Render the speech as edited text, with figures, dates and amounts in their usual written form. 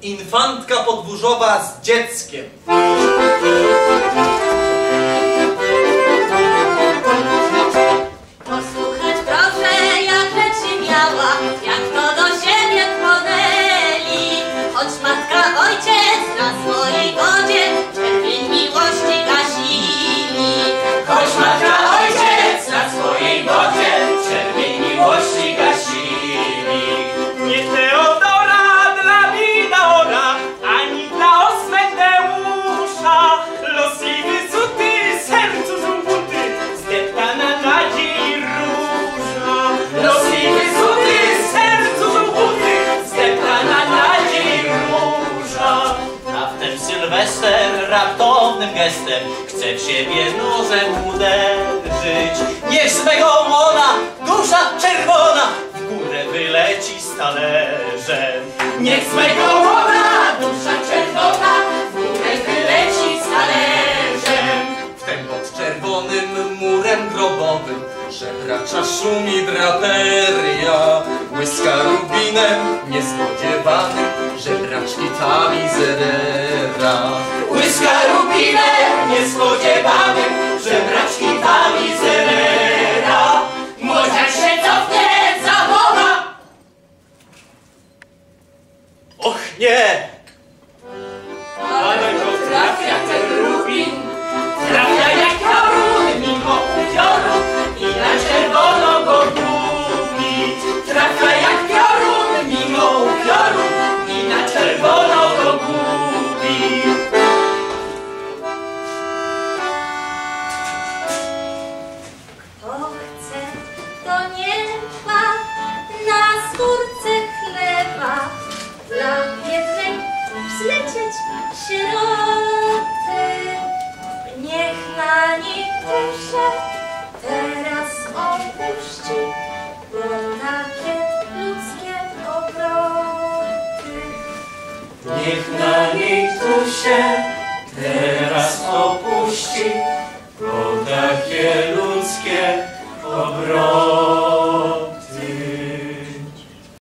Infantka podwórzowa z dzieckiem. Posłuchać proszę, jak rzeczy miała, jak to do siebie płonęli. Choć matka, ojciec na swojej godzie czerwień miłości gasili. Choć matka, ojciec na swojej godzie czerwień miłości gasili. Nie Teodora dla Bidaora, ani dla Osmendeusza. Los jej wyzuty, sercu zumbuty, zdeptana nadziei róża. Los jej wyzuty, sercu zumbuty, zdeptana nadziei róża. A wtem Sylwester raptownym gestem chce w siebie nożem uderzyć. Niech z mego łona dusza czerwona w górę wyleci z talerzem. Niech z mego łona dusza czerwona w górę wyleci z talerzem. Wtem pod czerwonym murem grobowym żebracza szumi draperia. Błyska rubinem niespodziewanym żebraczki ta mizerera. Błyska rubinem niespodziewanym żebraczki ta mizerera. Młodzian się cofnie, zawoła. Och nie! Ale go trafia ten rubin, trafia jak piorun mimo upioru i na czerwono go gubi. Trafia jak piorun mimo upioru i na czerwono go gubi. Kto chce do nieba na skórce chleba, dla biednej wzlecieć sieroty. Niech na nich duszę teraz opuści, bo takie ludzkie obroty. Niech na nich tu się teraz opuści.